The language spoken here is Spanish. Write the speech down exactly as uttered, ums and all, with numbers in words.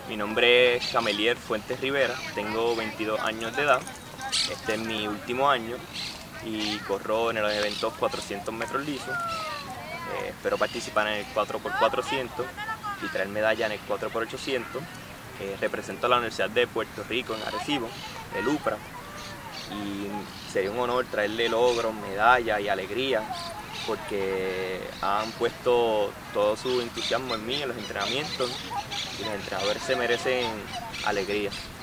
Mi nombre es Camelier Fuentes Rivera, tengo veintidós años de edad, este es mi último año y corro en los eventos cuatrocientos metros lisos. Eh, espero participar en el cuatro por cuatrocientos y traer medalla en el cuatro por ochocientos. Eh, represento a la Universidad de Puerto Rico en Arecibo, el UPRA, y sería un honor traerle logros, medallas y alegría, porque han puesto todo su entusiasmo en mí, en los entrenamientos, y los entrenadores se merecen alegría.